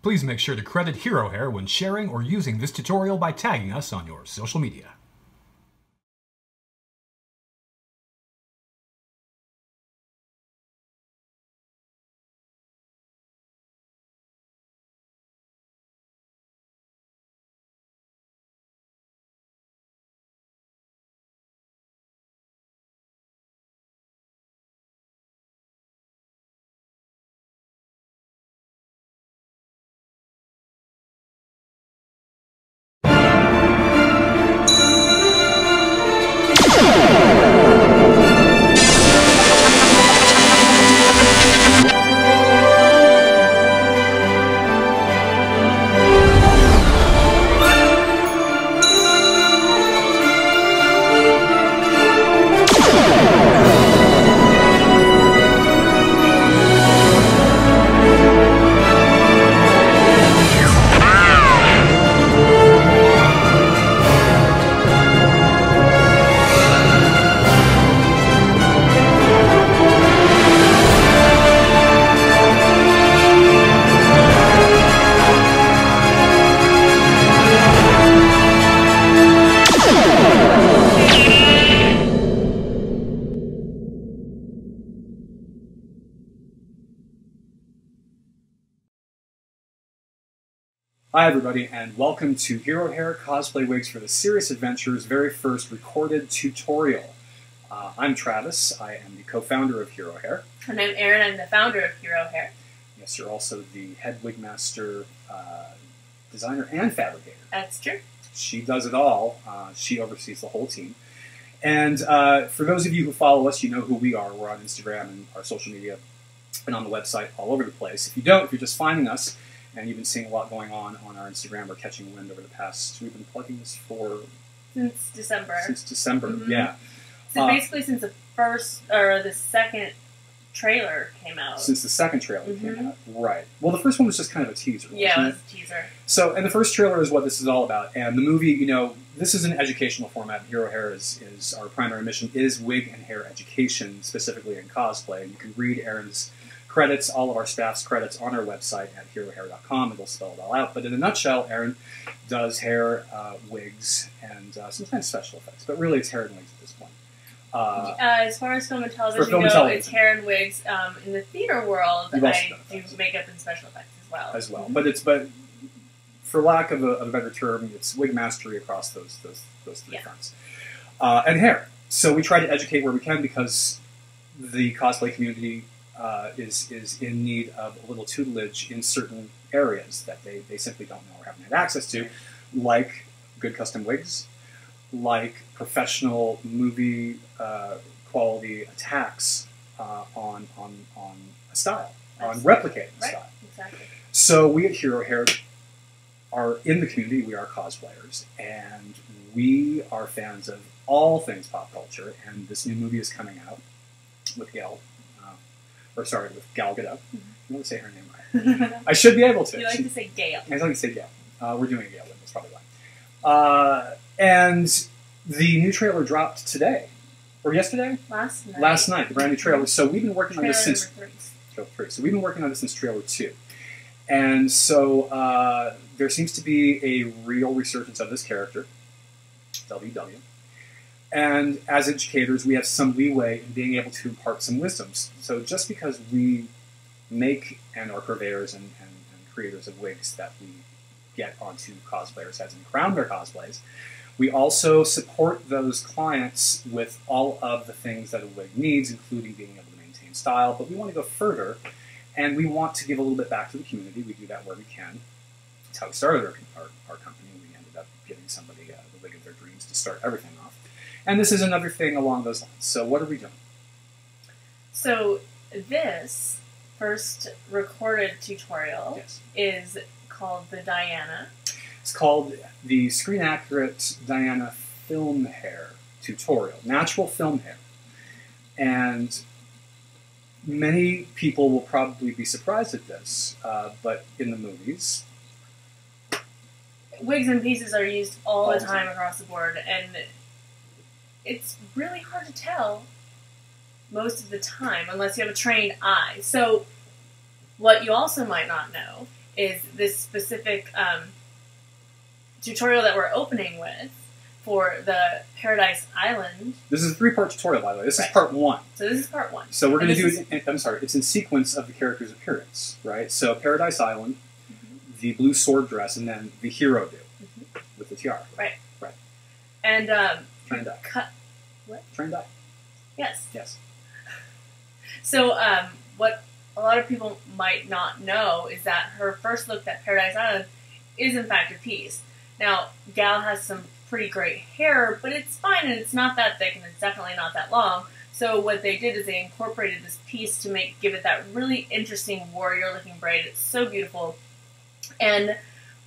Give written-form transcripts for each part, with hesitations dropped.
Please make sure to credit Hero Hair when sharing or using this tutorial by tagging us on your social media. Hi everybody, and welcome to Hero Hair Cosplay Wigs for the Serious Adventures very first recorded tutorial. I'm Travis, I am the co-founder of Hero Hair. And I'm Erin, I'm the founder of Hero Hair. Yes, you're also the head wigmaster, designer, and fabricator. That's true. She does it all. She oversees the whole team. And for those of you who follow us, you know who we are. We're on Instagram and our social media and on the website all over the place. If you don't, if you're just finding us, and you've been seeing a lot going on our Instagram or catching wind over the past, we've been plugging this for... Since December. Since December, yeah. So basically since the first, or the second trailer came out. Since the second trailer came out, right. Well, the first one was just kind of a teaser, Yeah, it was a teaser. So, and the first trailer is what this is all about. And the movie, you know, this is an educational format. Hero Hair is our primary mission is wig and hair education, specifically in cosplay. You can read Erin's credits, all of our staff's credits on our website at herohair.com. It'll spell it all out. But in a nutshell, Erin does hair, wigs, and sometimes special effects. But really, it's hair and wigs at this point. As far as film and television it's hair and wigs. In the theater world, I do makeup and special effects as well. But for lack of a better term, it's wig mastery across those three fronts. And hair. So we try to educate where we can because the cosplay community is in need of a little tutelage in certain areas that they simply don't know or haven't had access to, like good custom wigs, like professional movie quality attacks on a style, on replicating style. Exactly. So we at Hero Hair are in the community, we are cosplayers, and we are fans of all things pop culture, and this new movie is coming out with Gal Gadot. I want to say her name right. I should be able to. You like to say Gail. I like to say Gail. We're doing a Gail, that's probably why. And the new trailer dropped today. Or yesterday? Last night. Last night, the brand new trailer. So we've been working on this since... Trailer Trailer 3. So we've been working on this since trailer 2. And so there seems to be a real resurgence of this character, WW. And as educators, we have some leeway in being able to impart some wisdoms. So just because we make and are purveyors and creators of wigs that we get onto cosplayers' heads and crown their cosplays, we also support those clients with all of the things that a wig needs, including being able to maintain style. But we want to go further, and we want to give a little bit back to the community. We do that where we can. That's how we started our company. We ended up giving somebody the wig of their dreams to start everything off. And this is another thing along those lines. So what are we doing? So this first recorded tutorial is called the Diana. It's called the Screen Accurate Diana Film Hair Tutorial. Natural film hair. And many people will probably be surprised at this, but in the movies... Wigs and pieces are used all the time across the board, and it's really hard to tell most of the time unless you have a trained eye. So what you also might not know is this specific tutorial that we're opening with for the Paradise Island. This is a 3-part tutorial, by the way. This is part 1. So this is part 1. So we're going to do it, I'm sorry, it's in sequence of the character's appearance, right? So Paradise Island, the blue sword dress, and then the hero do with the tiara. Right. Right. And, Try and die. What? Try and die. Yes. Yes. So, what a lot of people might not know is that her first look at Paradise Island is in fact a piece. Now, Gal has some pretty great hair, but it's fine and it's not that thick and it's definitely not that long. So what they did is they incorporated this piece to give it that really interesting warrior-looking braid. It's so beautiful. And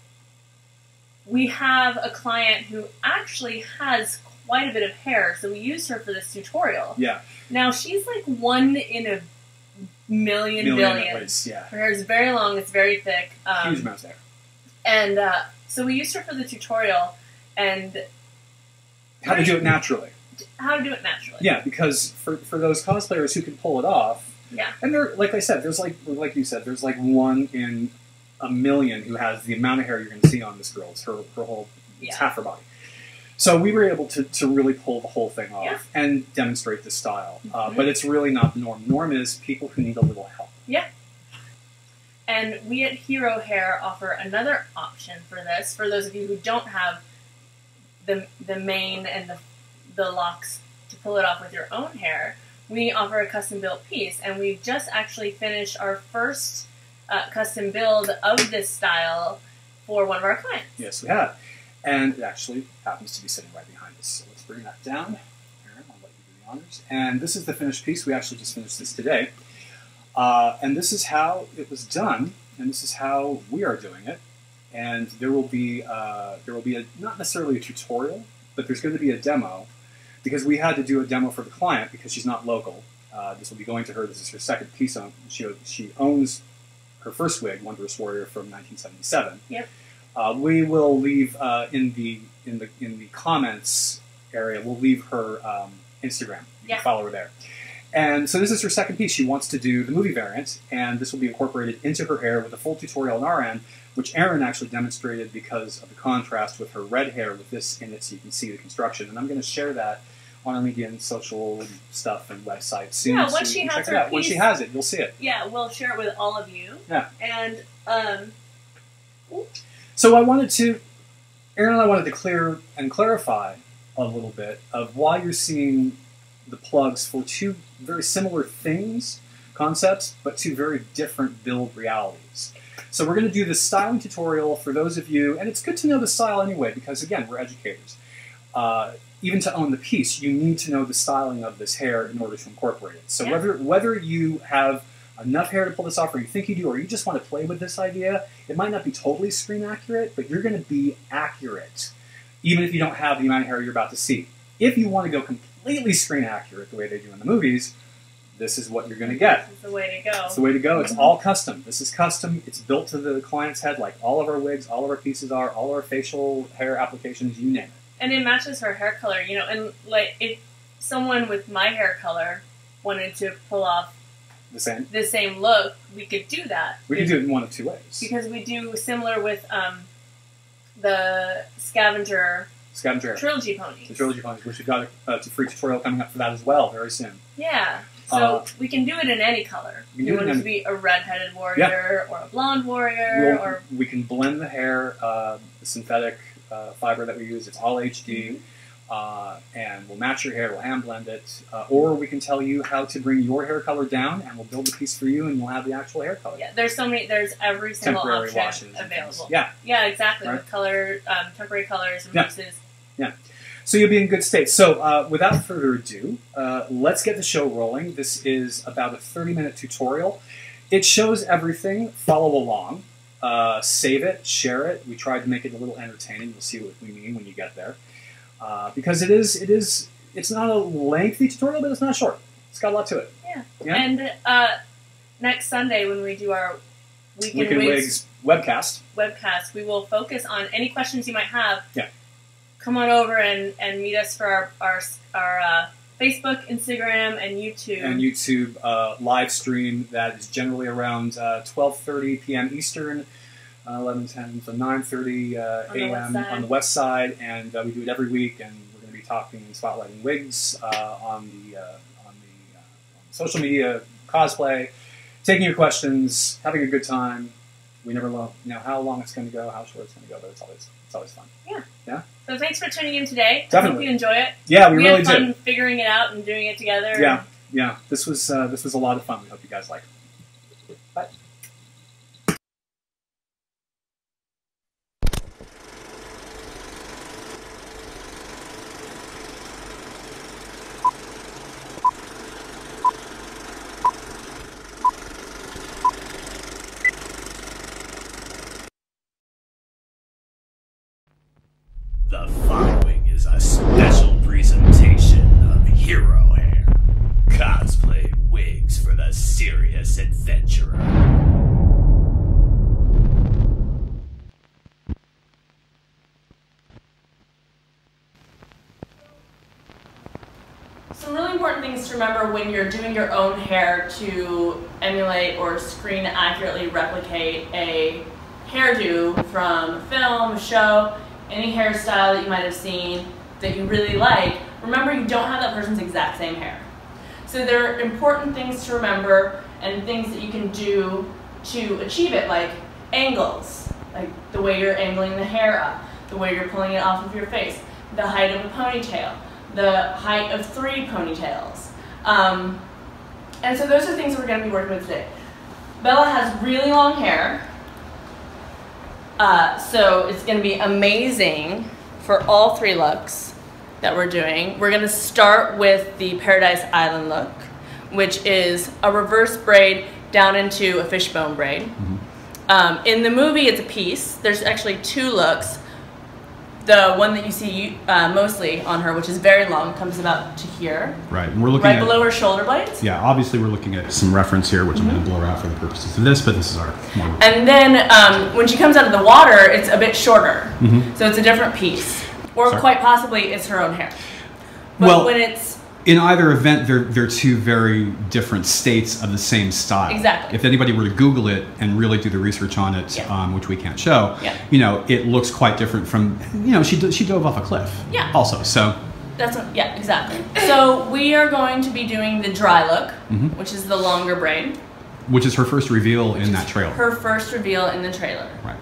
we have a client who actually has quite a bit of hair, so we used her for this tutorial. Yeah. Now, she's like 1 in a million at least, yeah. Her hair is very long, it's very thick. Huge amounts of hair. And so we used her for the tutorial, and... How to do it naturally. How to do it naturally. Yeah, because for those cosplayers who can pull it off, yeah. And there, like I said, there's like you said, there's like 1 in a million who has the amount of hair you're going to see on this girl. It's her whole, it's half her body. So we were able to really pull the whole thing off and demonstrate the style. But it's really not the norm. Norm is people who need a little help. Yeah. And we at Hero Hair offer another option for this. For those of you who don't have the mane and the locks to pull it off with your own hair, we offer a custom built piece. And we've just actually finished our first custom build of this style for one of our clients. Yes, we have. And it actually happens to be sitting right behind us. So let's bring that down. Aaron, I'll let you do the honors. And this is the finished piece. We actually just finished this today. And this is how it was done, and this is how we are doing it. And there will be not necessarily a tutorial, but there's going to be a demo, because we had to do a demo for the client because she's not local. This will be going to her. This is her second piece. She owns her first wig, Wondrous Warrior, from 1977. Yep. We will leave in the comments area. We'll leave her Instagram. You can follow her there. And so this is her second piece. She wants to do the movie variant, and this will be incorporated into her hair with a full tutorial on our end, which Erin actually demonstrated because of the contrast with her red hair with this in it, so you can see the construction. And I'm going to share that on our media and social stuff and website soon. Yeah, once she has her piece, when she has it, you'll see it. Yeah, we'll share it with all of you. Yeah. And so Erin and I wanted to clear and clarify a little bit of why you're seeing the plugs for 2 very similar concepts, but 2 very different build realities. So we're going to do this styling tutorial for those of you, and it's good to know the style anyway, because again, we're educators. Even to own the piece, you need to know the styling of this hair in order to incorporate it. So whether you have enough hair to pull this off, or you think you do, or you just want to play with this idea, it might not be totally screen accurate, but you're going to be accurate, even if you don't have the amount of hair you're about to see. If you want to go completely screen accurate the way they do in the movies, this is what you're going to get. This is the way to go. It's the way to go. It's all custom. This is custom. It's built to the client's head, like all of our wigs, all of our pieces are, all our facial hair applications, you name it. And it matches her hair color, you know, and like if someone with my hair color wanted to pull off the same look, we could do that. We can do it in one of 2 ways. Because we do similar with the Scavenger Trilogy Ponies. The Trilogy Ponies, which we've got a free tutorial coming up for that as well very soon. Yeah. So we can do it in any color. You want it to be a red-headed warrior or a blonde warrior. We can blend the hair, the synthetic fiber that we use. It's all HD. And we'll match your hair, we'll hand blend it, or we can tell you how to bring your hair color down, and we'll build a piece for you, and you'll have the actual hair color. Yeah, there's every single temporary option washes available. Yeah, yeah, exactly. Right. With color, temporary colors and mixes. Yeah. So you'll be in good state. So without further ado, let's get the show rolling. This is about a 30-minute tutorial. It shows everything. Follow along. Save it. Share it. We tried to make it a little entertaining. You'll see what we mean when you get there. Because it's not a lengthy tutorial, but it's not short. It's got a lot to it. Yeah. And next Sunday when we do our Weekend Wigs webcast, we will focus on any questions you might have. Yeah. Come on over and meet us for our Facebook, Instagram, and YouTube. And YouTube live stream that is generally around 12:30 p.m. Eastern. 11 to 10, so 9:30 a.m. West on the west side, and we do it every week. And we're going to be talking and spotlighting wigs on the social media, cosplay, taking your questions, having a good time. We never know how long it's going to go, how short it's going to go, but it's always fun. Yeah. Yeah. So thanks for tuning in today. Definitely. I hope you enjoy it. Yeah, we really had fun did. figuring it out and doing it together. Yeah, yeah. This was a lot of fun. We hope you guys like it. Bye. The following is a special presentation of Hero Hair, Cosplay Wigs for the Serious Adventurer. Some really important things to remember when you're doing your own hair to emulate or screen accurately replicate a hairdo from film, a show, any hairstyle that you might have seen that you really like. Remember, you don't have that person's exact same hair. So there are important things to remember and things that you can do to achieve it, like angles, like the way you're angling the hair up, the way you're pulling it off of your face, the height of a ponytail, the height of 3 ponytails. And so those are things that we're going to be working with today. Bella has really long hair, so it's going to be amazing for all 3 looks that we're doing. We're going to start with the Paradise Island look, which is a reverse braid down into a fishbone braid. Mm-hmm. In the movie, it's a piece. There's actually 2 looks. The one that you see mostly on her, which is very long, comes about to here. Right, and we're looking right at, below her shoulder blades. Yeah, obviously we're looking at some reference here, which I'm going to blur out for the purposes of this, but this is our model. And then when she comes out of the water, it's a bit shorter. Mm-hmm. So it's a different piece. Or quite possibly it's her own hair. But well, when it's... in either event, they're 2 very different states of the same style. Exactly. If anybody were to Google it and really do the research on it, which we can't show, you know, it looks quite different from, you know, she dove off a cliff. Yeah. Also, so. That's what, yeah, exactly. So we are going to be doing the dry look, which is the longer braid. Which is her first reveal in that trailer. Her first reveal in the trailer. Right.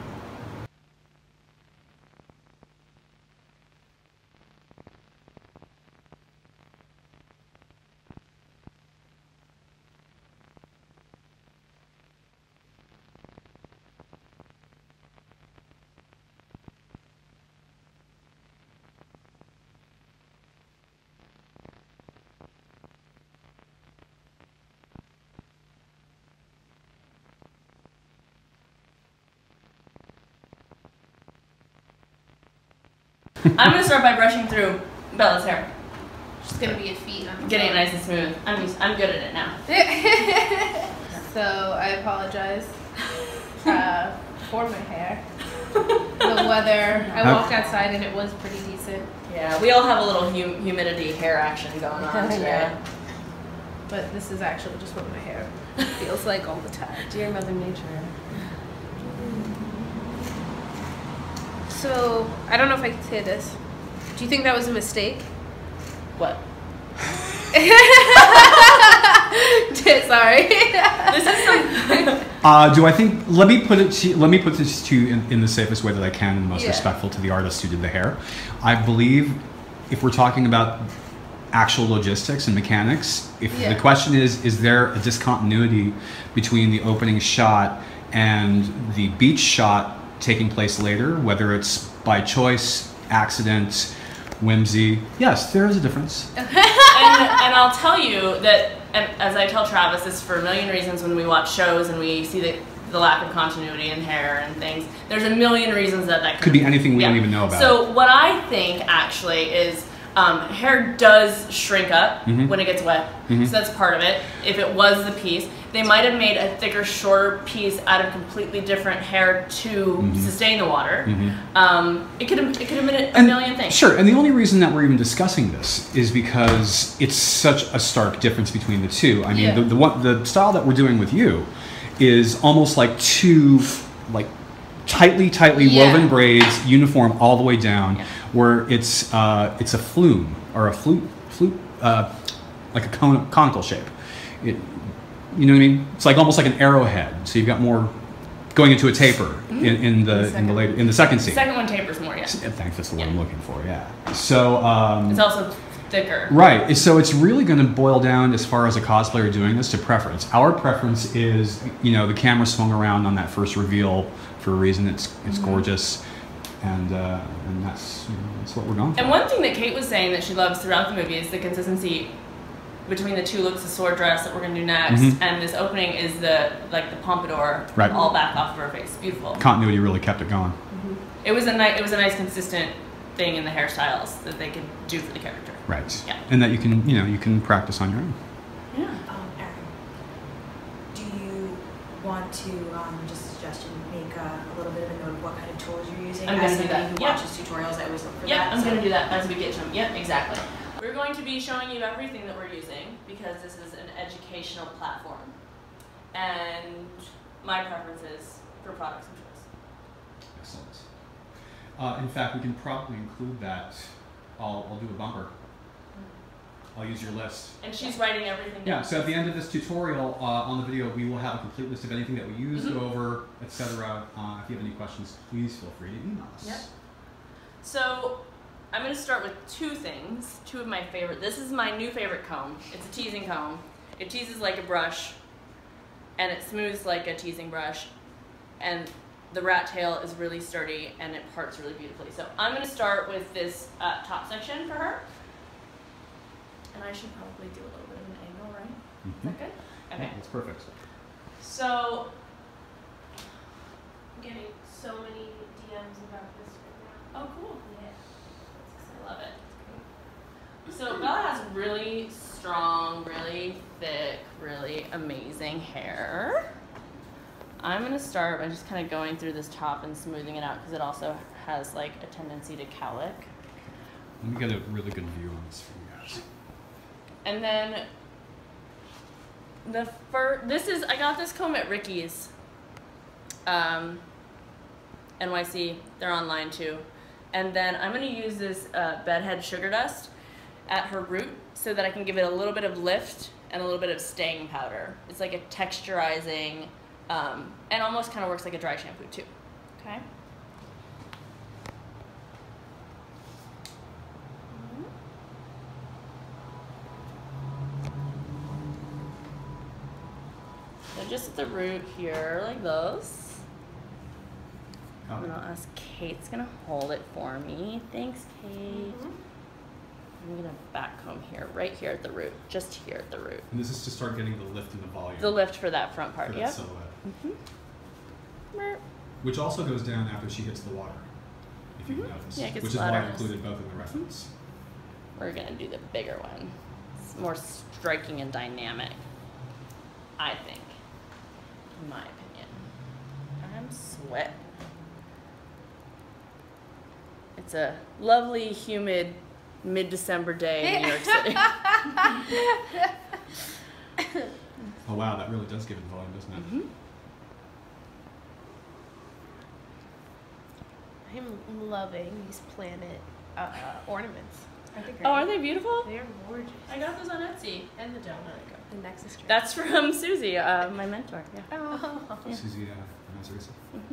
I'm going to start by brushing through Bella's hair. She's going to be a feat. Getting it nice and smooth. I'm good at it now. So I apologize for my hair. The weather, I walked outside and it was pretty decent. Yeah, we all have a little humidity hair action going on today. But this is actually just what my hair feels like all the time. Dear Mother Nature. So, I don't know if I can say this. Do you think that was a mistake? What? Sorry. This is some... do I think? Let me put this to you in the safest way that I can, and most respectful to the artist who did the hair. I believe, if we're talking about actual logistics and mechanics, if the question is there a discontinuity between the opening shot and the beach shot taking place later, whether it's by choice, accident, whimsy? Yes, there is a difference. and I'll tell you that, and as I tell Travis this for a million reasons when we watch shows and we see the lack of continuity in hair and things, there's a million reasons that could be anything we don't even know about. So what I think actually is hair does shrink up when it gets wet, so that's part of it. If it was the piece, they might have made a thicker, shorter piece out of completely different hair to sustain the water. It could have been a million things. Sure, and the only reason that we're even discussing this is because it's such a stark difference between the 2. I mean, the style that we're doing with you is almost like 2 tightly Yeah. woven braids, uniform all the way down, Yeah. where it's a flume or a flute, like a conical shape. You know what I mean? It's like almost like an arrowhead. So you've got more going into a taper in the second scene. The second one tapers more, yeah. Thanks, that's the word I'm looking for. Yeah. So it's also thicker. right. So it's really going to boil down, as far as a cosplayer doing this, to preference. Our preference is, the camera swung around on that first reveal for a reason. It's gorgeous, and that's what we're going for. And one thing that Kate was saying that she loves throughout the movie is the consistency between the two looks, the sword dress that we're going to do next, and this opening is the pompadour, Right. all back off of her face. Beautiful. Continuity really kept it going. It was a nice consistent thing in the hairstyles that they could do for the character. Right. Yeah. And that you can practice on your own. Yeah. Erin, do you want to just suggest you make a little bit of a note of what kind of tools you're using? I'm As gonna do somebody that. who Yep. watches tutorials, I always look for Yep, that. I'm so- going to do that as we get to them. Yep, exactly. We're going to be showing you everything that we're using because this is an educational platform. And my preference is for products of choice. Excellent. In fact, we can probably include that. I'll do a bumper. I'll use your list. And she's writing everything down. Yeah, so at the end of this tutorial on the video, we will have a complete list of anything that we use, go over, etc. If you have any questions, please feel free to email us. Yep. So I'm going to start with two things, two of my favorite. This is my new favorite comb. It's a teasing comb. It teases like a brush, and it smooths like a teasing brush, and the rat tail is really sturdy, and it parts really beautifully. So I'm going to start with this top section for her, and I should probably do a little bit of an angle, right? Is that good? Okay. Yeah, that's perfect. So I'm getting so many DMs about this right now. oh, cool. Yeah. I love it. So Bella has really strong, really thick, really amazing hair. I'm going to start by just kind of going through this top and smoothing it out because it also has like a tendency to cowlick. Let me get a really good view on this for you guys. And then I got this comb at Ricky's. NYC, they're online too. And then I'm going to use this bedhead sugar dust at her root so that I can give it a little bit of lift and a little bit of staying powder. It's like a texturizing, and almost kind of works like a dry shampoo too. Okay. So just at the root here, like this. And I'll ask Kate's gonna hold it for me. Thanks, Kate. I'm gonna back comb here, right here at the root, just here at the root. And this is to start getting the lift in the volume. The lift for that front for part, that yep. silhouette. Which also goes down after she hits the water, if you notice. Yeah, it gets which is why I flatter. included both in the reference. We're gonna do the bigger one. It's more striking and dynamic, I think, in my opinion. I'm sweating. It's a lovely, humid, mid-December day in New York City. Oh wow, that really does give it volume, doesn't it? I'm loving these planet ornaments. I think Oh, are they beautiful? They're gorgeous. I got those on Etsy. And the donut. The Nexus string. That's from Susie, my mentor. Yeah. Oh. Yeah. Susie, Teresa.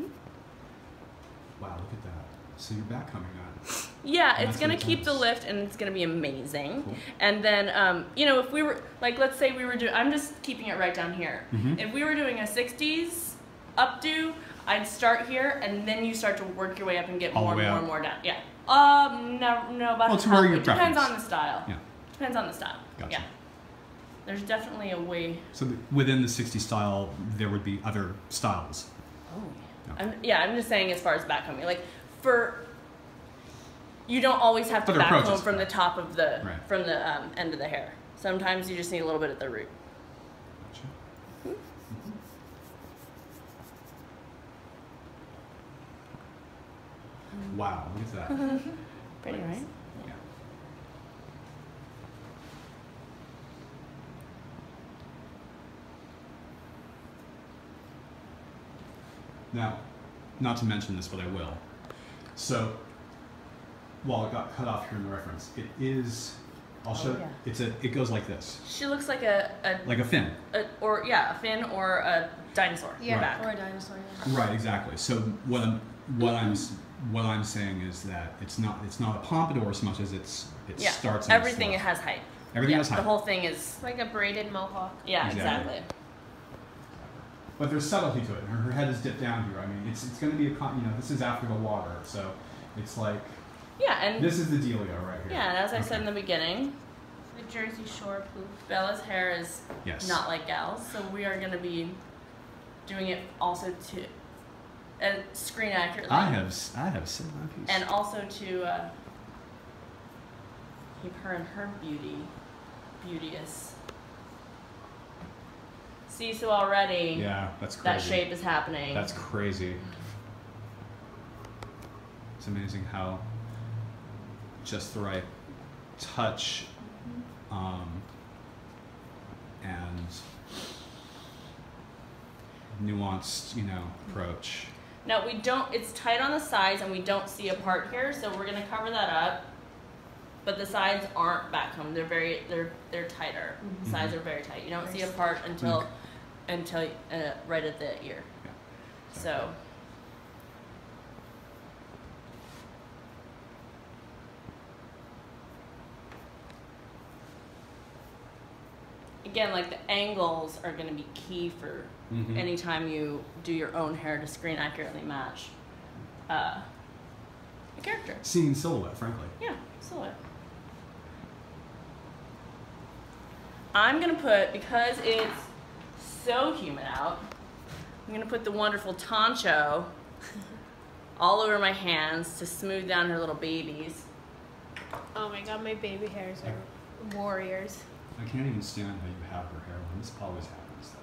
Wow, look at that. So your back coming on. Yeah, And it's that's gonna what it keep the does. lift, and it's gonna be amazing. Cool. And then, you know, if we were like, let's say we were doing, I'm just keeping it right down here. Mhm. If we were doing a '60s updo, I'd start here, and then you start to work your way up and get All more the way and more up. and more down. Yeah. No, about Well, to where your it depends preference. on the style. Yeah. Depends on the style. Gotcha. Yeah. There's definitely a way. So within the 60s style, there would be other styles. Oh. I'm just saying as far as back combing, like you don't always have to Other back comb approaches, from the right. top of the Right. from the end of the hair. Sometimes you just need a little bit at the root. Gotcha. Wow, look at that. Pretty, right? Yeah. Now, not to mention this, but I will. So, well, it got cut off here in the reference. It is. I'll show. yeah. It goes like this. She looks like a fin. a fin or a dinosaur. Yeah, Right. or a dinosaur. Yeah. Right. Exactly. So what I'm saying is that it's not a pompadour so much as it starts. On Everything has height. Everything has height. The whole thing is. It's like a braided mohawk. Yeah, Exactly. exactly. But there's subtlety to it. Her head is dipped down here. I mean, it's going to be this is after the water, so it's like. Yeah, and This is the dealio right here. yeah, and as I said in the beginning, The Jersey Shore poof. Bella's hair is Yes. not like Gal's, so we are going to be doing it also to screen accurately. I have said my piece. And also to keep her and her beauteous. See, so already Yeah, that's crazy. that shape is happening. That's crazy. It's amazing how just the right touch and nuanced, approach. Now we don't. It's tight on the sides, and we don't see a part here, so we're gonna cover that up. But the sides aren't backcombed. They're tighter. The sides are very tight. You don't see a part until right at the ear. Yeah. So. Again, like the angles are going to be key for anytime you do your own hair to screen accurately match a character. Seeing silhouette, frankly. Yeah, silhouette. I'm going to put, because it's so humid out, I'm going to put the wonderful Toncho all over my hands to smooth down her little babies. Oh my god, my baby hairs are warriors. I can't even stand how you have her hair when this always happens.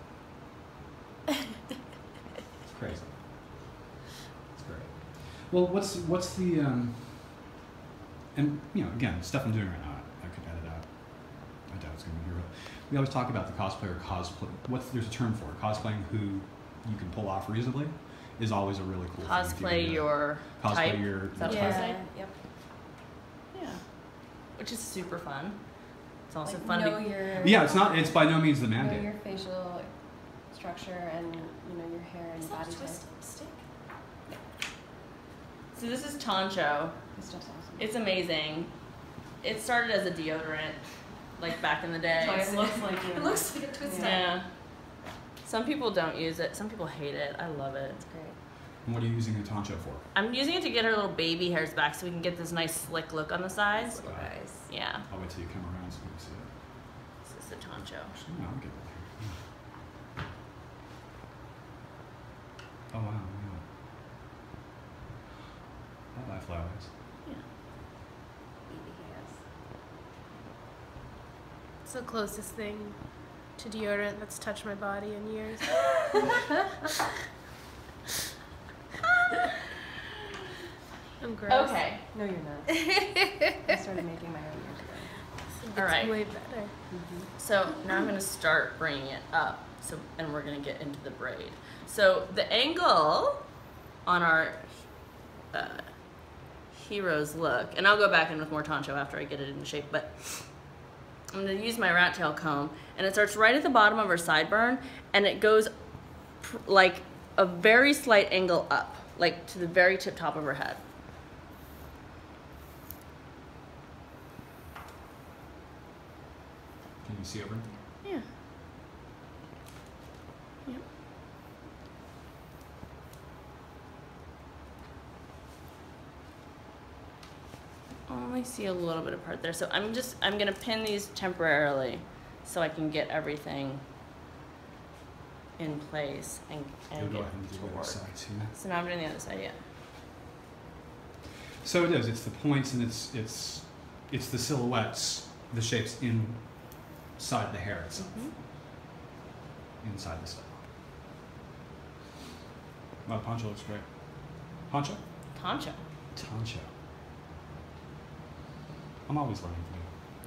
It's crazy. It's great. Well, what's the and again, stuff I'm doing right now, I could edit out. I doubt it's going to be here. We always talk about the cosplayer cosplay. There's a term for it. Cosplaying who you can pull off reasonably is always a really cool thing. Cosplay your type. Your Is that what type. I say? Yep. Yeah. Which is super fun. It's also Like, fun know to your Yeah, it's by no means the know mandate. your facial structure and your hair and Is that body a type. twist stick? So this is Toncho. It's just awesome. It's amazing. It started as a deodorant, like back in the day. It looks like It looks like a twist stick. Yeah. Some people don't use it. Some people hate it. I love it. It's great. And what are you using a Toncho for? I'm using it to get her little baby hairs back so we can get this nice slick look on the sides. Little guys. Yeah. I'll wait till you come around so you can see it. This is the Toncho. Actually, no, I'll get it here. Oh wow, yeah. Bye-bye flowers. Yeah. Baby hairs. It's the closest thing to deodorant that's touched my body in years. I'm gross. Okay. No, you're not. I started making my own years ago. It's All right. way better. So now I'm going to start bringing it up. And we're going to get into the braid. So the angle on our hero's look, and I'll go back in with more Toncho after I get it in shape, but I'm going to use my rat tail comb, and it starts right at the bottom of her sideburn, and it goes like a very slight angle up, like to the very tip top of her head. Can you see everything? Yeah. Yep. Only see a little bit of part there. So I'm gonna pin these temporarily so I can get everything in place and You'll go get ahead and do to the other work. side too. So now I'm doing the other side, yeah. So it is. It's the points and it's the silhouettes, the shapes inside the hair itself, inside the style. Wow, Poncho looks great. Poncho? Toncho. Toncho. I'm always learning from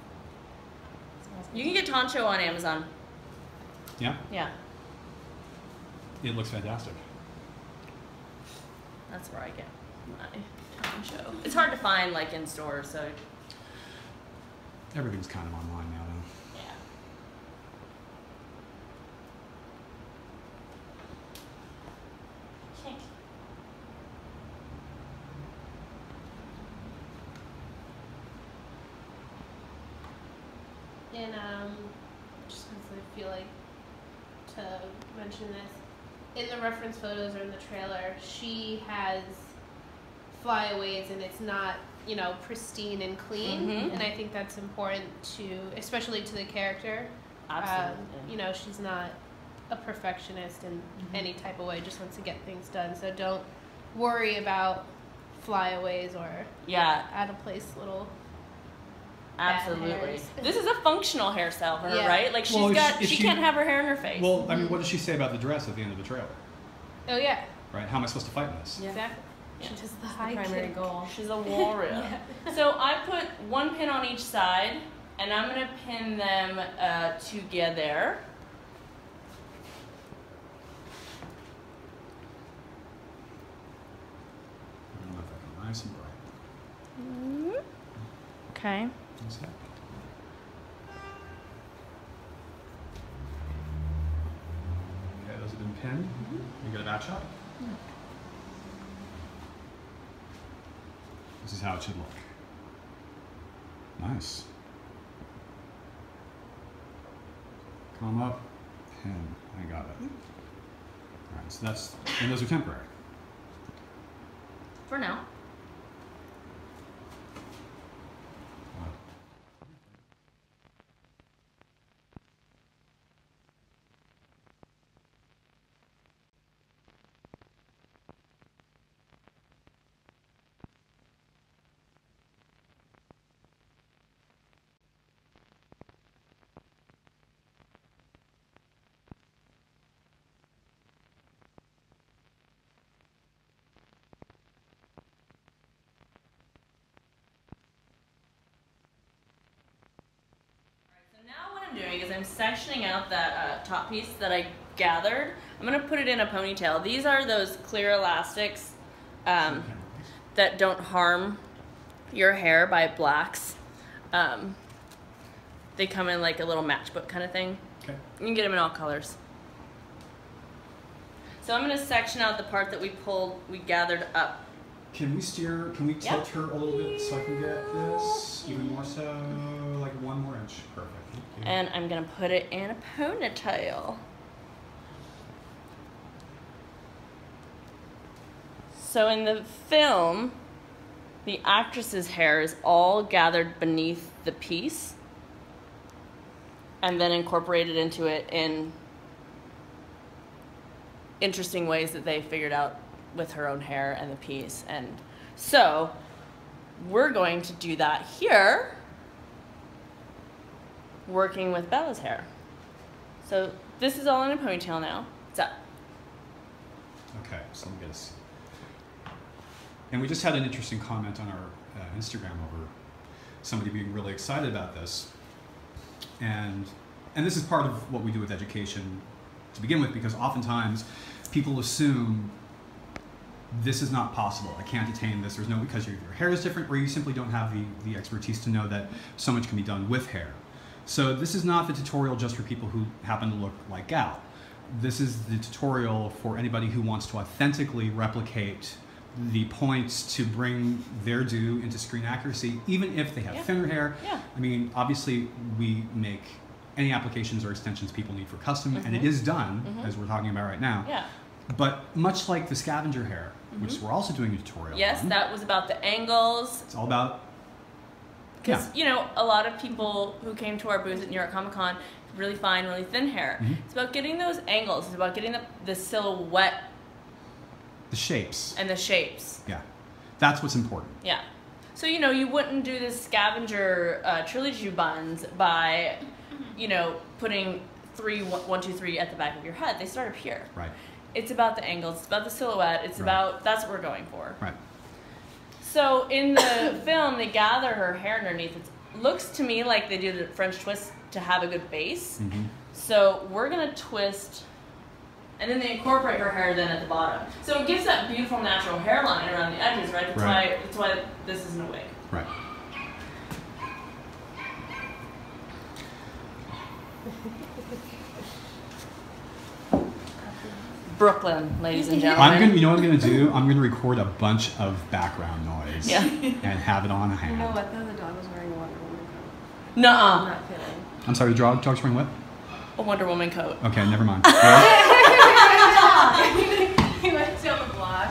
you. You can get Toncho on Amazon. Yeah, Yeah. it looks fantastic. That's where I get my time show. It's hard to find like in stores, so Everything's kind of online now, though. yeah. And just because I feel like to mention this, in the reference photos or in the trailer, she has flyaways and it's not, you know, pristine and clean. And I think that's important to, especially to the character. Absolutely. You know, she's not a perfectionist in any type of way, just wants to get things done. So don't worry about flyaways or out of place little Absolutely. hairs. This is a functional hairstyle for her, Yeah. right? Like Well, she can't have her hair in her face. Well, I mean, what does she say about the dress at the end of the trailer? Oh yeah, Right? How am I supposed to fight in this? exactly. Yeah. She does the The high primary kick. goal. She's a warrior. So I put one pin on each side, and I'm gonna pin them together. I'm gonna let that go nice and bright. Okay. That's it. Okay, those have been pinned. You get a back shot? This is how it should look. Nice. Come up, pin. I got it. Alright, so that's, and those are temporary. For now. Doing is I'm sectioning out that top piece that I gathered. I'm gonna put it in a ponytail. These are those clear elastics that don't harm your hair by blacks. They come in like a little matchbook kind of thing. Okay. You can get them in all colors. So I'm gonna section out the part that we gathered up. Can we tilt her a little bit so I can get this? Even more so, like 1 more inch. Perfect. Thank you. And I'm gonna put it in a ponytail. So in the film, the actress's hair is all gathered beneath the piece and then incorporated into it in interesting ways that they figured out with her own hair and the piece. And so we're going to do that here, working with Bella's hair. So this is all in a ponytail now. It's up. Okay, so let me get a see. And we just had an interesting comment on our Instagram over somebody being really excited about this. And this is part of what we do with education to begin with, because oftentimes people assume this is not possible. I can't attain this. There's no, because your hair is different, or you simply don't have the expertise to know that so much can be done with hair. So this is not the tutorial just for people who happen to look like Gal. This is the tutorial for anybody who wants to authentically replicate the points to bring their due into screen accuracy, even if they have thinner hair. Yeah. I mean, obviously we make any applications or extensions people need for custom, and it is done, as we're talking about right now. Yeah. But much like the scavenger hair, which we're also doing a tutorial Yes, on, that was about the angles. it's all about, Because, you know, a lot of people who came to our booth at New York Comic Con, really fine, really thin hair. It's about getting those angles. It's about getting the silhouette the shapes. and the shapes. Yeah, that's what's important. Yeah. So, you know, you wouldn't do this scavenger trilogy buns by, you know, putting 1, 2, 3 at the back of your head. They start up here. Right. It's about the angles. It's about the silhouette. It's about, that's what we're going for. Right. So in the film, they gather her hair underneath. It looks to me like they do the French twist to have a good base. So we're going to twist And then they incorporate her hair then at the bottom. So it gives that beautiful natural hairline around the edges, right? That's why this isn't a wig. Right. Brooklyn, ladies and gentlemen. You know what I'm gonna do? I'm gonna record a bunch of background noise. Yeah. And have it on hand. You know what though? The dog was wearing a Wonder Woman coat. I'm Nuh-uh. not kidding. I'm sorry, the dog's wearing what? A Wonder Woman coat. Okay, never mind. He went down the block.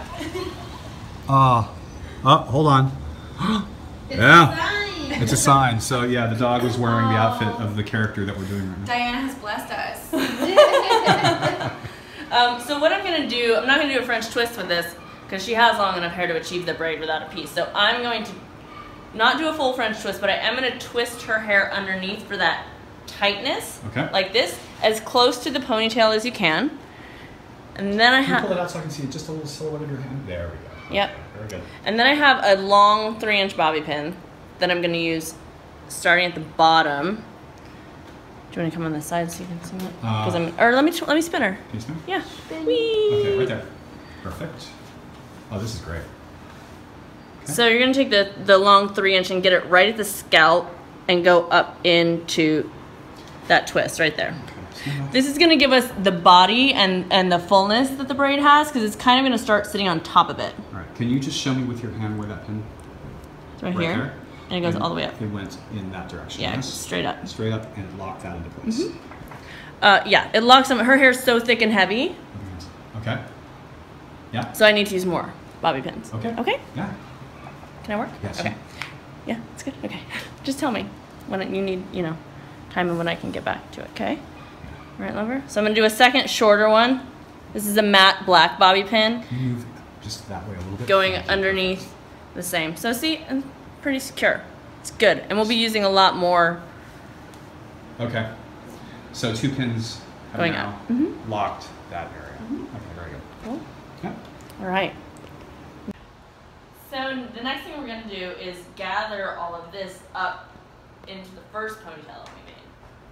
Hold on. It's a sign. So yeah, the dog was wearing the outfit of the character that we're doing right now. Diana has blessed us. So what I'm going to do, I'm not going to do a French twist with this because she has long enough hair to achieve the braid without a piece. So I'm going to not do a full French twist, but I am going to twist her hair underneath for that tightness. Okay. Like this, as close to the ponytail as you can. And then I Can you have... pull it out so I can see just a little silhouette of your hand? There we go. Yep. Okay, very good. And then I have a long 3-inch bobby pin that I'm going to use starting at the bottom. Do you want to come on this side so you can see it? Or let me spin her. Can you spin? Yeah. Okay, right there. Perfect. Oh, this is great. Okay. So you're going to take the long 3-inch and get it right at the scalp and go up into that twist right there. Okay. This is going to give us the body and the fullness that the braid has because it's kind of going to start sitting on top of it. All right. Can you just show me with your hand where that pin? It's right here. There? And it goes all the way up. It went in that direction. Yeah, Yes? straight up. Straight up, and it locked that into place. Yeah, it locks them. Her hair's so thick and heavy, Okay. Yeah. so I need to use more bobby pins. Okay. Okay? Yeah. Can I work? Yes. Okay. Yeah, it's good. Okay. Just tell me when you need, time and when I can get back to it, okay? All right, lover? So I'm going to do a second shorter one. This is a matte black bobby pin Can you move just that way a little bit? going underneath the same. So see, I'm pretty secure. It's good. And we'll be using a lot more. Okay. So 2 pins have Going now up. locked that area. Okay, very good. Cool. Yeah. All right. So the next thing we're going to do is gather all of this up into the first ponytail that we made.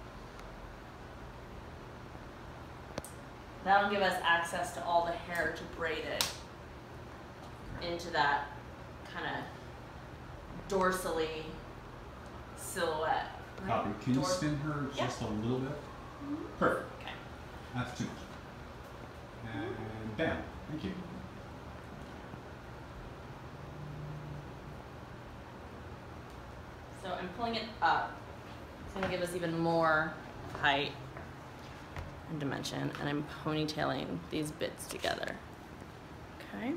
That'll give us access to all the hair to braid it into that kind of dorsally silhouette. Right? Copy. Can you spin her just a little bit? Perfect. Okay. That's too much. And bam. Thank you. So I'm pulling it up. It's going to give us even more height and dimension. And I'm ponytailing these bits together. Okay.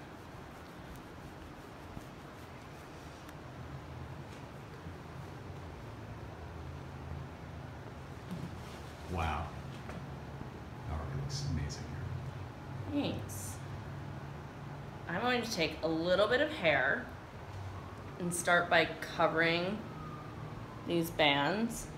Wow. That already looks amazing here. Thanks. I'm going to take a little bit of hair and start by covering these bands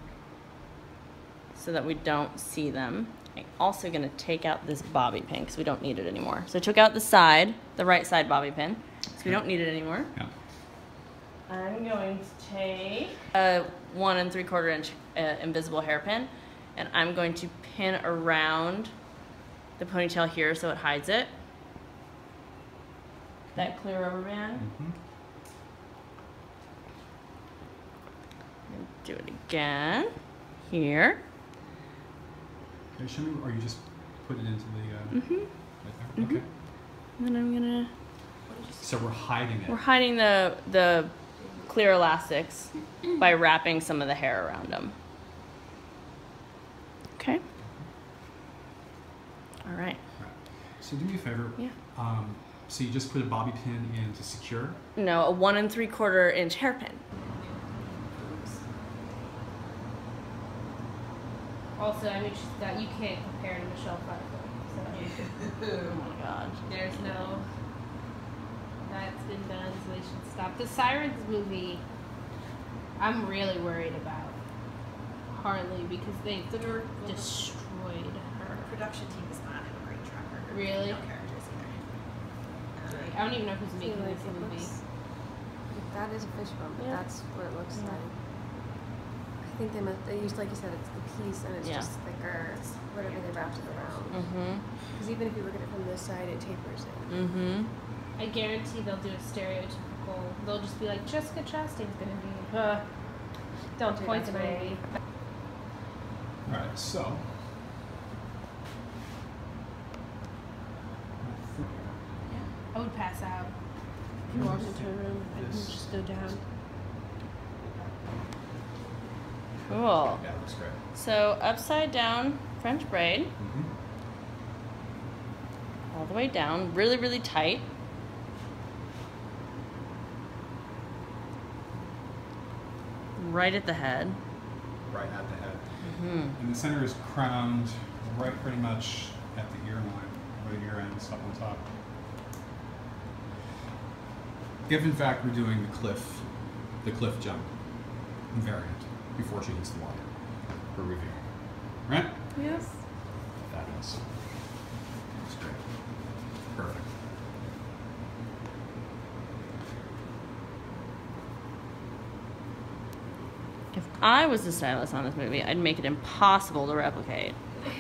so that we don't see them. I'm also going to take out this bobby pin because we don't need it anymore. So I took out the side, the right side bobby pin, so we don't need it anymore. Yeah. I'm going to take a 1 3/4 inch invisible hairpin, and I'm going to pin around the ponytail here so it hides it. That clear rubber band. And do it again here. Can you show me, or you just put it into the, right there? Okay. And then I'm gonna. So we're hiding it. We're hiding the clear elastics by wrapping some of the hair around them. Okay. All right. So do me a favor. Yeah. So you just put a bobby pin in to secure? No, a 1 3/4 inch hairpin. Also, I mean, that you can't compare to Michelle Pfeiffer. So Oh my god. there's no. That's been done, so they should stop. The Sirens movie, I'm really worried about Harley because they destroyed her. Production team does not have a great track record. Really? No characters either. I don't even know who's I feel making like this it movie. looks- That is a fishbone, but Yeah. that's what it looks like. I I think they use, like you said, it's the piece and it's Yeah. just thicker, it's whatever they wrapped it around. Mm-hmm. Because even if you look at it from this side, it tapers in. Mm-hmm. I guarantee they'll do a stereotypical. They'll just be like, Jessica Chastain's gonna be. Don't Dude, point to that's me. All right, so. I would pass out. If you walked into a room, I can This- just go down. Cool. Yeah, looks great. So upside down French braid, Mm-hmm. all the way down, really, really tight. Right at the head. Right at the head. Hmm. And the center is crowned right pretty much at the ear line, right ear ends up on top. If in fact we're doing the cliff jump variant before she hits the water for review. Right? Yes. Fabulous. That's great. Perfect. If I was the stylist on this movie, I'd make it impossible to replicate.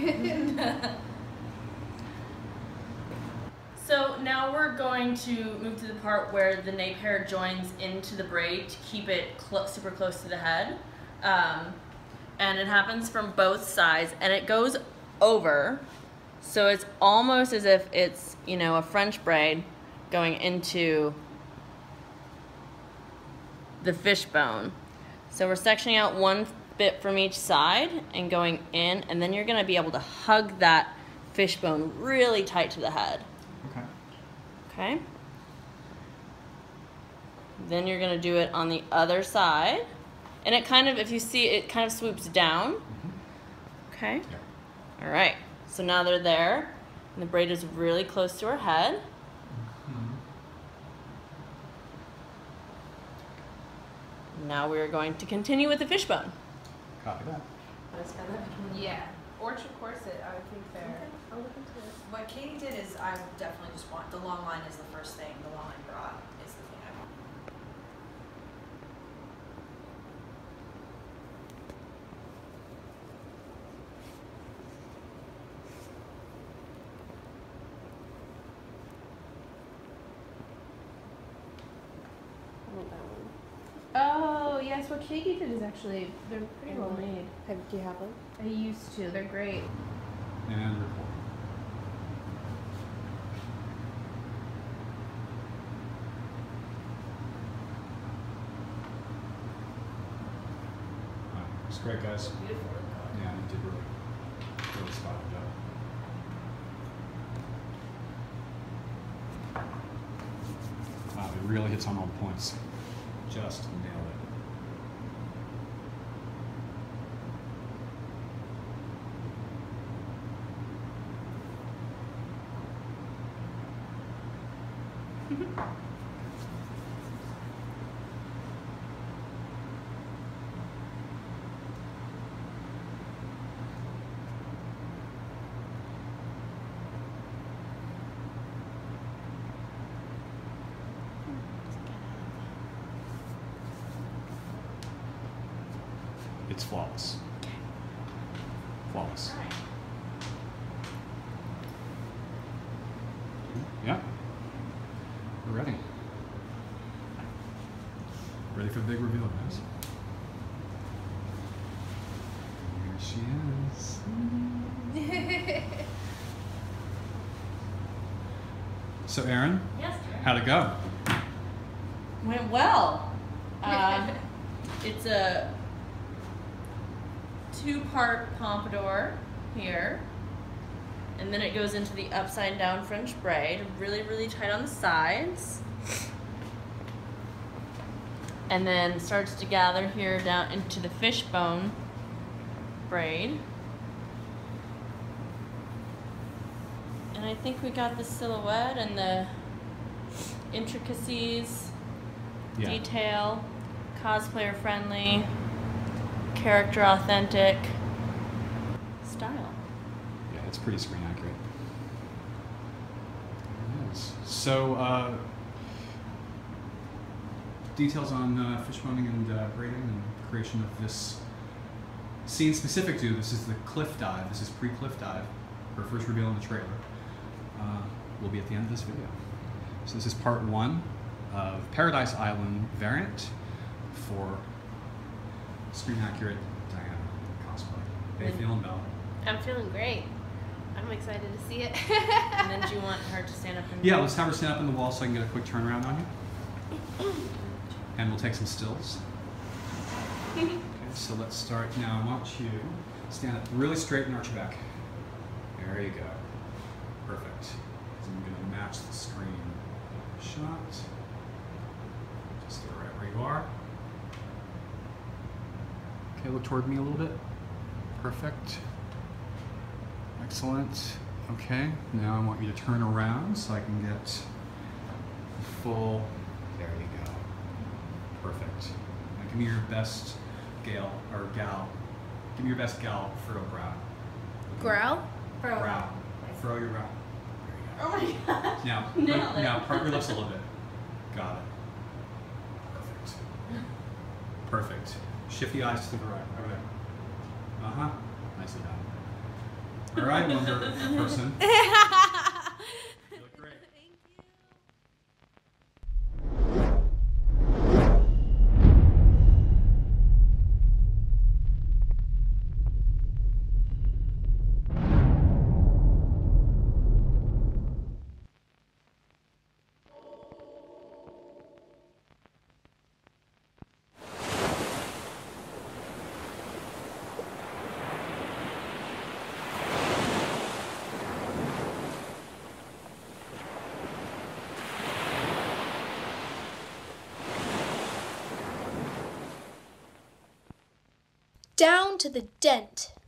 So now we're going to move to the part where the nape hair joins into the braid to keep it super close to the head. And it happens from both sides and it goes over. So it's almost as if it's, you know, a French braid going into the fishbone. So we're sectioning out one bit from each side and going in, and then you're gonna be able to hug that fishbone really tight to the head. Okay. Okay? Then you're gonna do it on the other side. And it kind of, if you see, it kind of swoops down. Okay? Yeah. All right. So now they're there, and the braid is really close to her head. Now we're going to continue with the fishbone. Copy that. Yeah. Orchard corset, I would think they're. I'll look into it. What Katie did is I would definitely just want the long line is the first thing. The long line bra is the thing I want. Oh, yes, what Katie did is actually, they're pretty well made. Do you have one? I used to, they're great. And record. It's great, guys. Beautiful. Yeah, you did really spot on job. Wow, it really hits on all the points. Just nailed it. It's flawless. Flawless. Yeah. We're ready. Ready for the big reveal, guys. Here she is. So, Erin, Yes. how'd it go? Went well. It's a two-part pompadour here, and then it goes into the upside down French braid, really, really tight on the sides, and then starts to gather here down into the fishbone braid. And I think we got the silhouette and the intricacies, Yeah. detail, cosplayer friendly, character authentic style. Yeah, it's pretty screen accurate. It is. So, details on fishboning and braiding and creation of this scene specific to, this is the cliff dive, this is pre-cliff dive, her first reveal in the trailer, will be at the end of this video. So this is part 1 of Paradise Island variant for screen accurate Diana cosplay. How you feeling, Belle? I'm feeling great. I'm excited to see it. And then do you want her to stand up and... Yeah, let's have her stand up in the wall so I can get a quick turnaround on you. And we'll take some stills. Okay, so let's start now. I want you to stand up really straight and arch your back. There you go. Perfect. So I'm going to match the screen shot. Just stay right where you are. Okay, look toward me a little bit. Perfect. Excellent. Okay, now I want you to turn around so I can get the full. There you go. Perfect. Now give me your best Gal. Give me your best Gal furrow brow. Growl? Brow. Furrow your brow. Oh my god. Now, Nailed it. now part your lips a little bit. Got it. Perfect. Perfect. Shift the eyes to the right. Over there. Uh-huh. Nicely done. All right, Wonder Person. You look great. Down to the dent.